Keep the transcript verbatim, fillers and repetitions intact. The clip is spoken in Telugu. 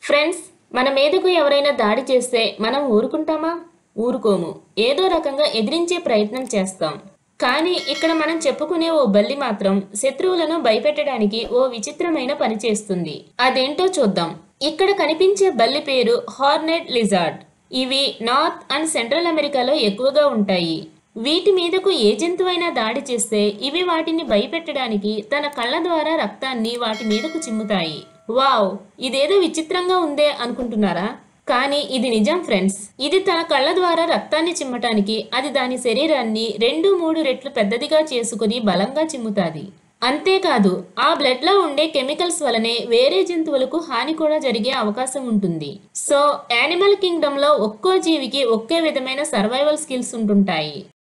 ఫ్రెండ్స్, మన మీదకు ఎవరైనా దాడి చేస్తే మనం ఊరుకుంటామా? ఊరుకోము. ఏదో రకంగా ఎదిరించే ప్రయత్నం చేస్తాం. కానీ ఇక్కడ మనం చెప్పుకునే ఓ బల్లి మాత్రం శత్రువులను భయపెట్టడానికి ఓ విచిత్రమైన పని చేస్తుంది. అదేంటో చూద్దాం. ఇక్కడ కనిపించే బల్లి పేరు హార్నెట్ లిజార్డ్. ఇవి నార్త్ అండ్ సెంట్రల్ అమెరికాలో ఎక్కువగా ఉంటాయి. వీటి మీదకు ఏ జంతువైనా దాడి చేస్తే ఇవి వాటిని భయపెట్టడానికి తన కళ్ళ ద్వారా రక్తాన్ని వాటి మీదకు చిమ్ముతాయి. వావ్, ఇదేదో విచిత్రంగా ఉందే అనుకుంటున్నారా? కానీ ఇది నిజం ఫ్రెండ్స్. ఇది తన కళ్ళ ద్వారా రక్తాన్ని చిమ్మటానికి అది దాని శరీరాన్ని రెండు మూడు రెట్లు పెద్దదిగా చేసుకుని బలంగా చిమ్ముతాది. అంతేకాదు, ఆ బ్లడ్ లో ఉండే కెమికల్స్ వలనే వేరే జంతువులకు హాని కూడా జరిగే అవకాశం ఉంటుంది. సో యానిమల్ కింగ్డమ్ లో ఒక్కో జీవికి ఒకే విధమైన సర్వైవల్ స్కిల్స్ ఉంటుంటాయి.